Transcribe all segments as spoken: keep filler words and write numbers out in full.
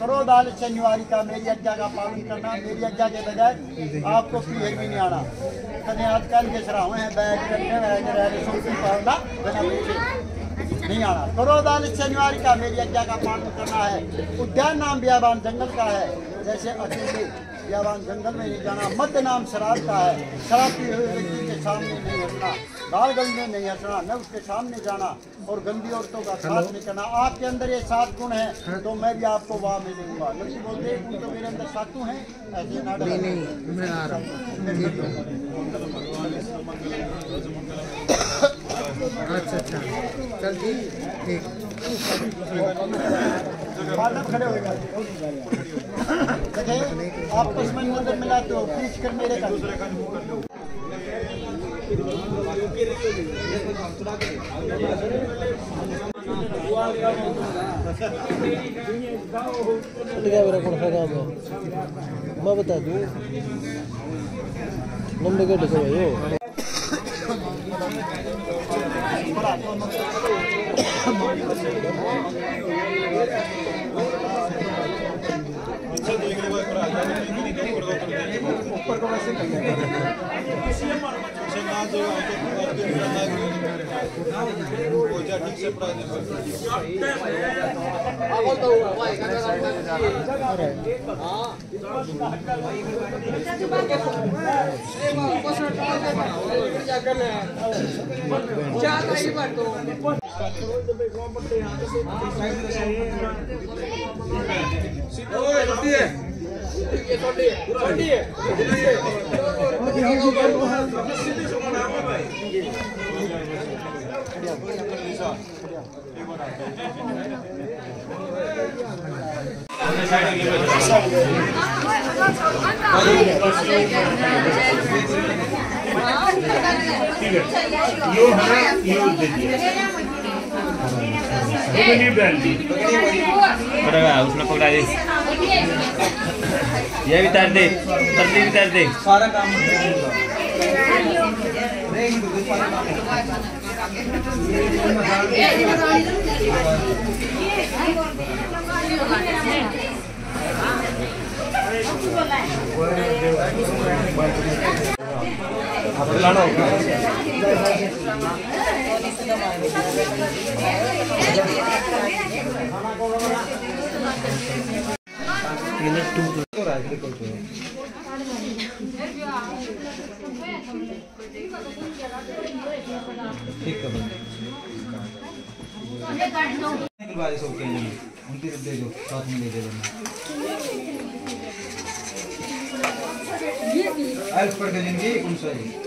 करो दाल शनिवारी का मेरी आज्ञा का पालन करना, मेरी आज्ञा के बजाय आपको पीहर भी नहीं आना। कभी आजकल के सराहुए हैं बैग करने वगैरह सोची पालना बिना पीछे नहीं आना। करो दाल शनिवारी का मेरी आज्ञा का पालन करना है। उद्यान नाम बियाबान जंगल का है, जैसे अकेले बियाबान जंगल में नहीं जाना। मध्य नाम शराब का है, शराब पी हुए व्यक्ति के सामने नहीं हंसना, गाल गल में नहीं हंसना, न उसके सामने जाना और गंदी औरतों का साथ नहीं करना। आपके अंदर ये सात गुण हैं तो मैं भी आपको वाह में दूंगा। लड़की बोलते हैं उन तो मेरे अंदर सातु हैं, ऐसे ना नहीं, नहीं मैं आ रहा हूँ। अच्छा अच्छा चल ठीक खड़े हो गए। आपस में नजर मिलाते हो, खींच कर मेरे का मेरा कौन सा काम है मैं बता दूँ। नंबर के ढको भाई ऊपर को वैसे उसने पकड़ा दे, ये भी तार दे, तर्दी भी तार दे, सारा काम ठीक है उनकी दे दो, साथ में दे दे अल्प पर जिंदगी कौन सा है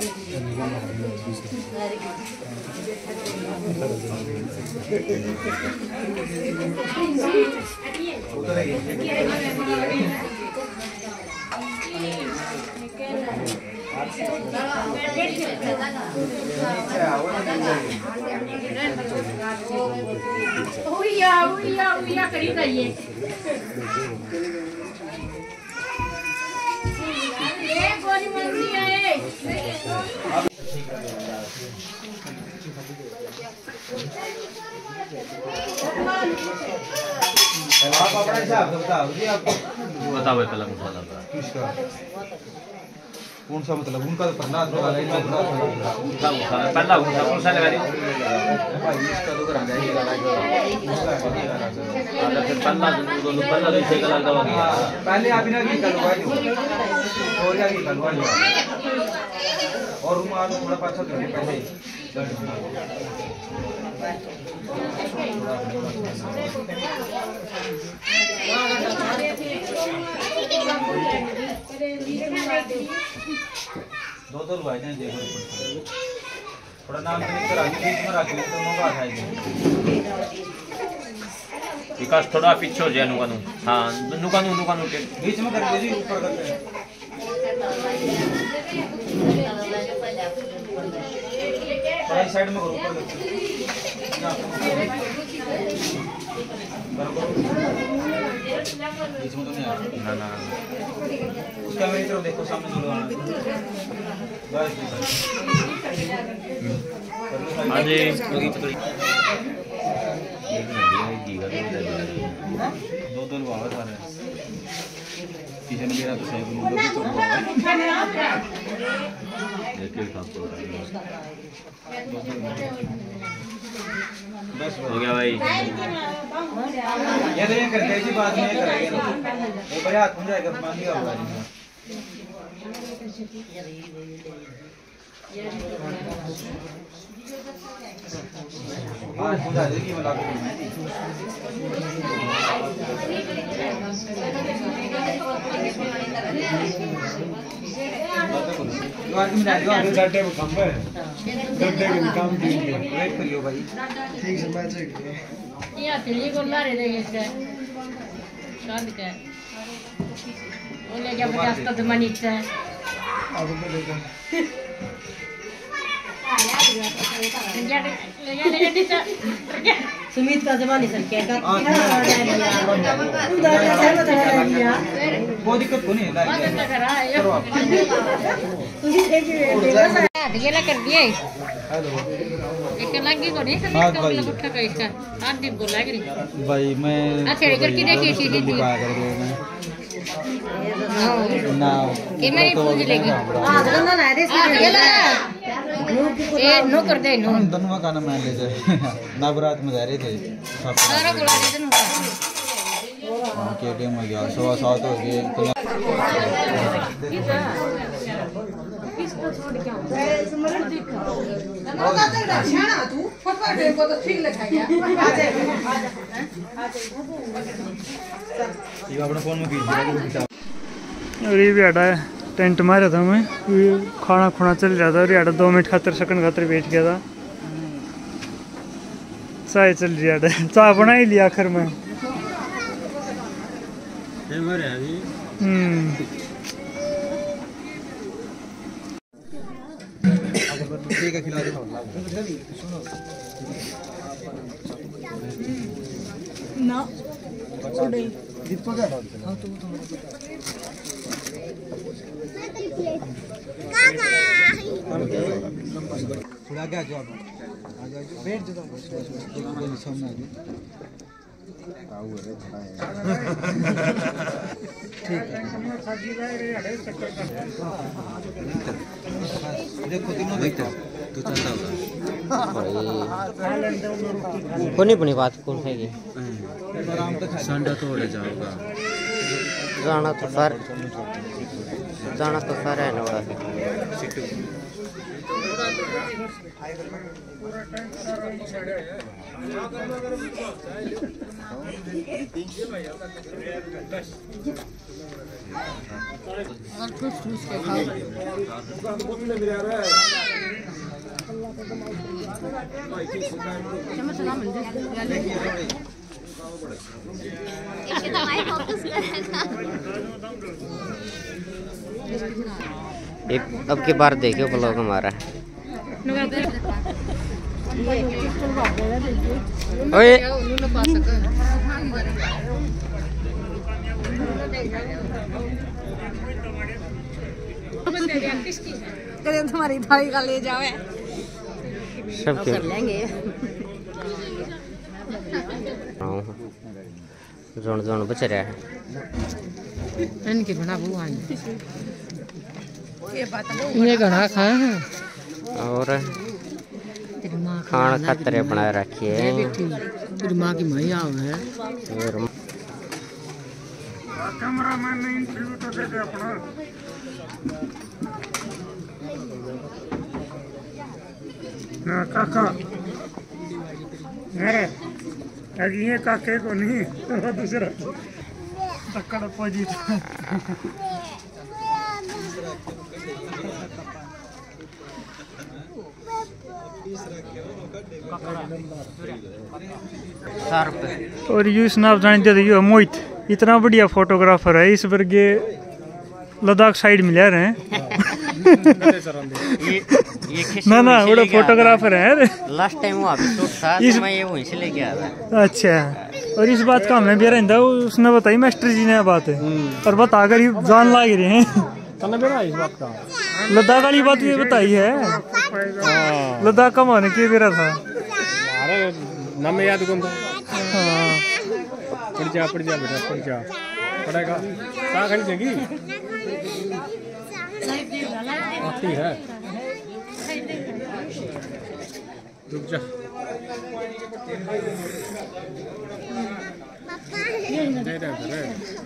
उया उया उया करी जाइए ये गोली मंदी है आप अपना हिसाब बताओ जी आपको बताओ पहला कौन सा किसका कौन सा मतलब उनका तो प्रहलाद वाला ही ना पहला कौन सा लगा दी भाई इसका तो करा जाएगा अगर फिर पहला तो पहला तो सही लगा दवा पहले आप इन्हें की करवा दो और क्या की करवा दो और रुमाल थोड़ा पाछा करने पहले दो दो भाई ने देखो थोड़ा नाम तो निकल आगे बीच में रख तो मौका आएगा विकास थोड़ा पीछे हो जाए नुकानू हां नुकानू नुकानू के बीच में कर दीजिए ऊपर करते हैं थोड़ा साइड में करो ऊपर बीच में तो नहीं आ ना ना उसका मेरी तरफ देखो सामने जुड़वाना हाँ जी लोगी पकड़ी एक मिनट ये जीगा तो दो दो लवा सारे किचन मेरा तो सही बोलूं भी तो एक एक काम करो बस हो गया भाई। ये तो ये करते हैं जी बाद में करेंगे वो बड़े हाथ में जाएगा पानी का होगा हाँ समझा देगी मैं लागू गड्ढे में खंबे गड्ढे के काम कीजिए वेट करियो भाई ठीक से मैच है या तेरी को ला रे देंगे इसका शांत का वो ले गया पचास का तो मनी का अब मैं देखो सुमित का जमाने सर क्या कर कोई दिक्कत को नहीं है ये ला कर दिए हेलो एक लगी को नहीं सब हाँ इसका भाई। मतलब उठा का इसका हाथ भी बोला करी भाई मैं अच्छा इधर की देखिए सीधी सी दिखा कर दो हां ना कि मैं पूछ लेगी हां गंदा ना रे ए नो कर दे नो हम दोनों का नाम ले जाए नवरात में जा रहे थे सारा बोला दे नो हाँ के टाइम हो गया सवा सात हो गए अपने फोन में और ये भी हटा टेंट मारा था मैं खाना खुना चल रहा था और ये दो मिनट खातर सेकंड खातर बैठ गया था चाय चल रही है चाय बना ही लिया आखिर में हम्म ठीक है खिला दे ना दीपक थोड़ा क्या जो आप आ जाओ बैठ जाओ सामने आ जाओ ठीक है देखो तीनों देखो तू चलता होगा कोनी पुनी बात कौन है ये आराम से संडा तोड़े जाओगा जाना तो सर जाना तो सर है नोड़ा एक अब की बार देखियो ब्लॉग हमारा ओए कदम तुम्हारी थाली का ले जाओ सब कर लेंगे जोन जोन बच रहा है इनके बना बुआ ये घना खाए हैं और तेरी माँ खाना खतरे बना रखिए तेरी माँ की मैया है और कैमरामैन ने इंटरव्यू तो दे दे अपना ना काका अरे अभी ये काके को नहीं तो दूसरा टक्कर पोजीट और यू इस नाम जानते थे यू मोहित इतना बढ़िया फोटोग्राफर है इस वर्गे लद्दाख साइड में ले रहे हैं ये ये ना ना बड़ा फोटोग्राफर है लास्ट टाइम वो अभी शूट था इस- तो मैं ये वहीं से लेके आया था अच्छा और इस बात का हमें भी रहता है उसने बताई मास्टर जी ने बात है और बता कर ही जान लाग रहे हैं इस बात का लद्दाख वाली बात ये बताई है लद्दाख का माने के बेरा था नाम याद कौन था हाँ पर जा पड़ जा बेटा पड़ जा पड़ेगा कहाँ खड़ी देगी आती है रुक जा दे दे दे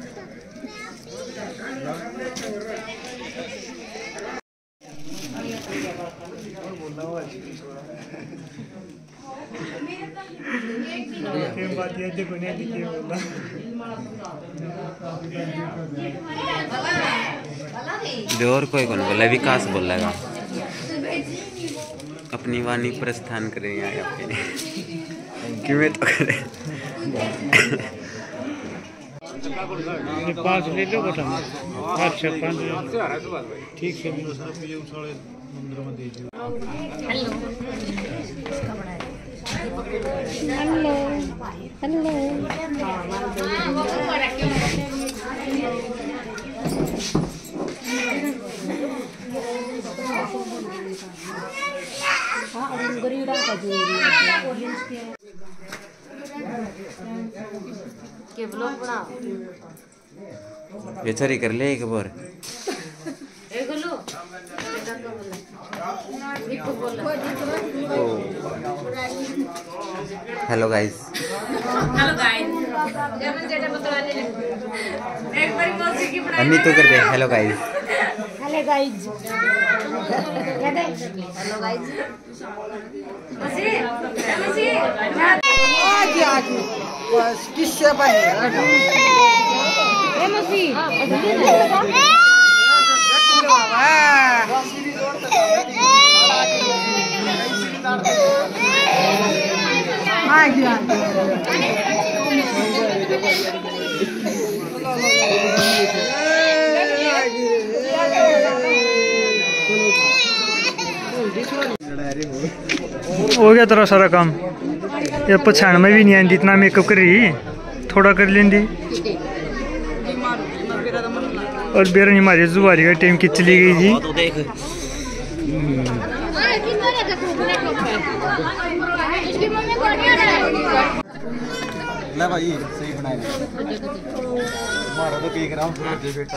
बात ये देखो नहीं देखिए बोला और कोई कौन बोला विकास बोलेगा अपनी वाणी प्रस्थान करें यहाँ पे क्यों तो करें पाँच ले लो बेटा अच्छा पाँच ठीक है हेलो हेलो के ब्लॉग बना बेचारी कर ले एक बार एक लो हेलो गाइस हेलो गाइस जब जेटा बतवाने एक बार मौसी की बनाई अन्नी तो कर दे hello guys hello guys hello guys मौसी मौसी आगे आगे बस किससे बनेगा ए मौसी आगे हो गया तेरा सारा काम ये पछाण में भी नहीं आती इतना मेकअप कर रही थोड़ा कर लेंदी और बेरन हमारी जुआरी का टाइम की चली गई थी ले भाई सही बनाया मारो तो केक राम छोड़ दे बेटा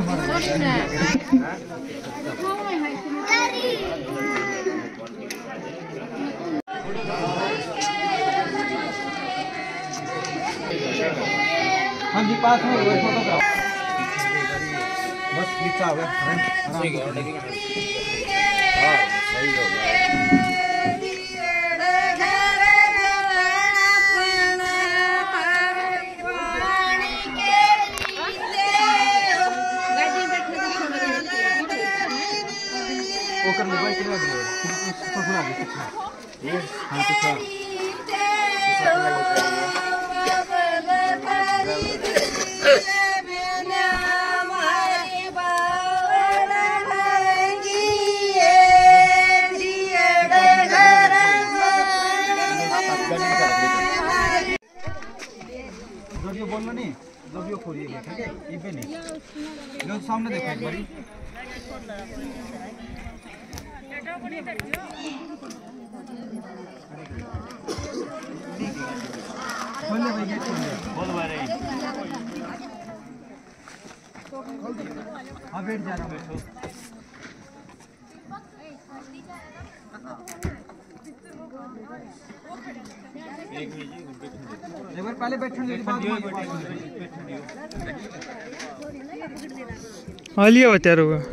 हाँ जी पास में फोटोग्राफ बस लिखा हुआ है ठीक है हाँ सही हो गया ओकर मोबाइल के बाद थोड़ा आगे ये हां पीछे जो बोलना नहीं जो खोलिए ठीक है ये पे नहीं लो सामने देखो एक बारी खोलिए भाई गेट खोलिए बोल भाई हाँ बैठ जा रहा बैठो एक बार पहले बैठने के बाद हाँ लिया हुआ तैयार होगा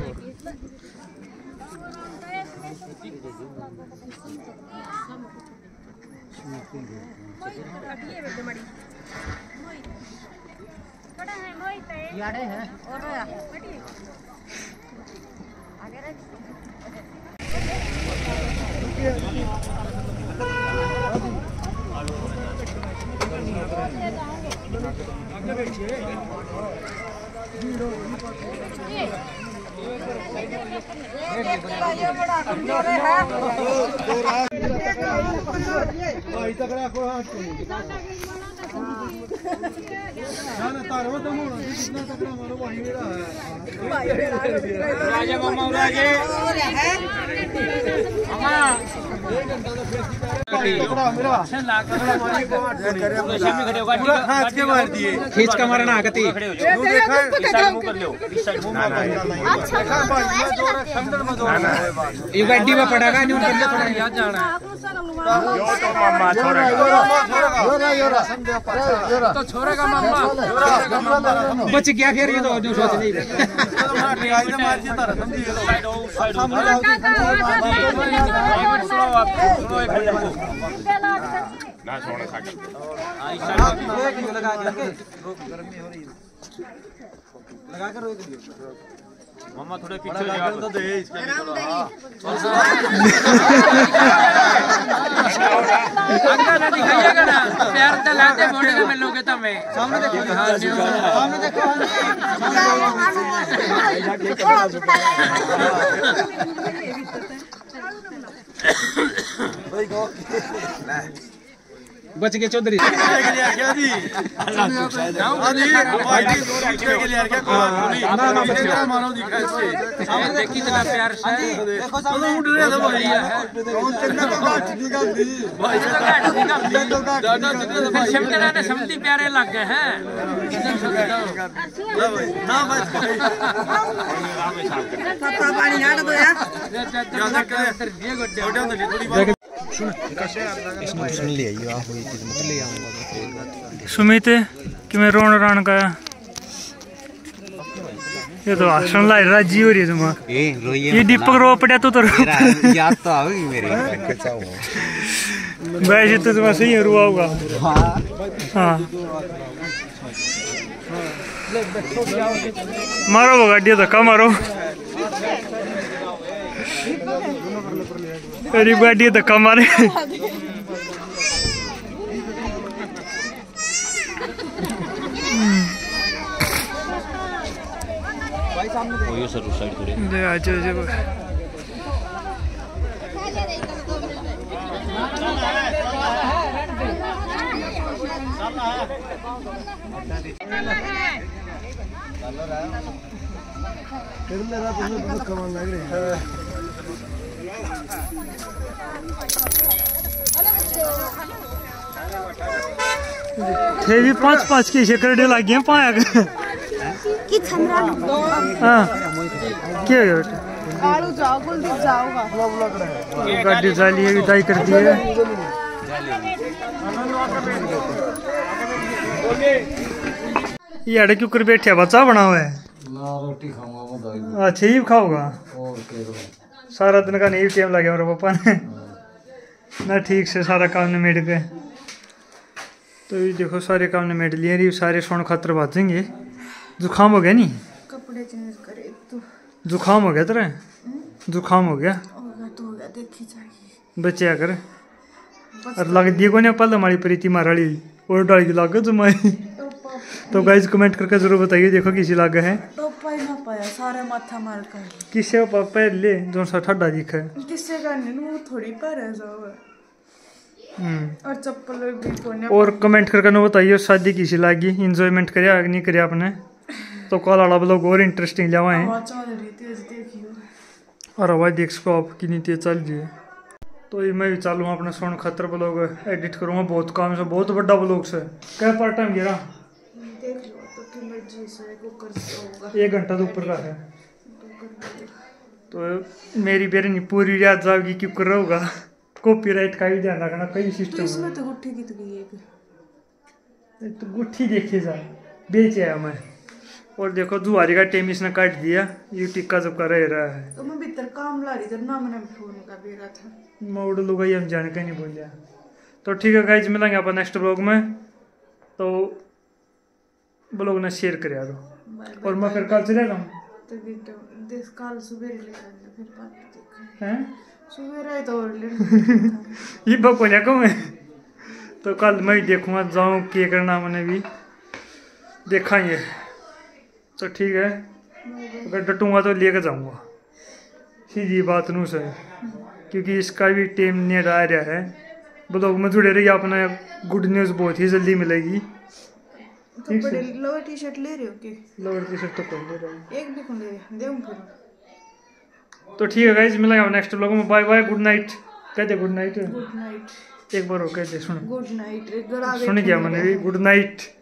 यारे है और राजा मामा राजे मामा खींच का मारना आगती ये गड्डी में पड़ेगा नहीं उनके लिए थोड़ा याद जाना तो छोरे का मामा बच गया फिर ये तो जो सोच नहीं लगा कर मम्मा थोड़े पीछे लगा तो दे इसके भी थोड़ा अंदर ना दिखाइएगा ना प्यार तो लाते मोड़े का मिलोगे तो मैं सामने देखो सामने देखो बच गए चौधरी क्या जी मानो दिखा देखी इतना प्यार से उठ रहे थे भाई कौन चंदा तो गाठ निकाल दी भाई शमकना ने समती प्यारे लग गए हैं ना बस पानी याद दो यार ज्यादा करे ये गोटे गोटे तो थोड़ी बात सुमित कि मैं रोन रान का ये तो आसन लाई राजी हो रही है तुम्हारा ये दीपक रो पड़ा तो तो याद तो आओगी मेरी वैसे तो तुम्हारा सही रुआ होगा हाँ मारो वो गाड़ी धक्का मारो अरे गाड़ी धक्का मारे ये सर उस साइड थोड़ी दे आ जाओ जाओ थे भी पाँच पाँच की शेकर लगी हैं पाया कि छमरा हाँ क्या है आलू जाओ कुलदीप जाओगा गाड़ी जाली है विदाई कर दी है ये अड़े क्यों कर बैठे बच्चा बना हुआ है रोटी खाऊंगा अच्छा ही खाओगा सारा दिन का नहीं टाइम लगे मेरे पापा ने ना ठीक से सारा काम ने मेड के तो ये देखो सारे काम ने मेड लिए रही सारे सोन खातर बाजेंगे जुकाम हो गया नहीं कपड़े चेंज करे तो जुकाम हो गया तेरा जुकाम हो गया होगा तो होगा देखी जाएगी बच्चे कर और लग दिए को नहीं पल हमारी प्रीति माराड़ी और डाल की लाग जमाई तो गाइस कमेंट करके जरूर बताइए देखो किसी लाग है टोपा ही ना पाया सारे माथा मार कर किसे पापा ले जो सा ठंडा दिखा है किससे करने वो थोड़ी पर है जाओ और चप्पल भी कोने और कमेंट करके ना बताइए शादी किसी लागी इंजॉयमेंट करे आगे नहीं करे आपने तो कल वाला ब्लॉग और इंटरेस्टिंग जावा है आवाज चल रही तेज देखियो और आवाज देख सको आप कितनी तेज चल रही है तो ये मैं भी चालू हूँ अपना सोन खतर ब्लॉग एडिट करूँगा बहुत काम से बहुत बड़ा ब्लॉग से क्या पार्ट टाइम गिरा देख लो तो कि मर्जी से कुकर से होगा एक घंटा तो ऊपर का है तो मेरी बेरी नहीं पूरी याद जाओगी क्यों कर रहा होगा कॉपीराइट का भी ध्यान रखना कई सिस्टम इसमें तो गुट्ठी की तो गई एक तो गुट्ठी देखिए जा बेचे है मैं और देखो जुआरी का टेम इसने काट दिया ये टिक्का जब का रह रहा है तो मैं भीतर काम ला रही थी ना मैंने फोन का बेरा था मोड़ लुगा हम जाने का नहीं बोलिया तो ठीक है गाइज मिलेंगे अपन नेक्स्ट ब्लॉग में तो ब्लॉग ने शेयर कर यारो और मैं फिर कल चले जाऊँ तो देश काल सुबह लेकर फिर बात देखा हैं सुबह रहे तो और ले ये बकोलिया को मैं तो कल मैं देखूँगा जाऊँ क्या करना मैंने भी देखा ये तो ठीक है अगर डटूंगा तो लेकर जाऊँगा सीधी बात नू से क्योंकि इसका भी टेम नेट आ रहा है ब्लॉग में जुड़े रहिए अपना गुड न्यूज़ बहुत ही जल्दी मिलेगी तो बड़े लोअर टी शर्ट ले रहे हो के लोअर टी शर्ट तो कौन ले रहा है एक भी कौन ले रहे दे फिर तो ठीक है गाइज मिलेंगे नेक्स्ट ब्लॉग में बाय बाय गुड नाइट कहते गुड नाइट। गुड नाइट एक बार हो कहते सुन गुड नाइट। सुन क्या मैंने भी गुड नाइट।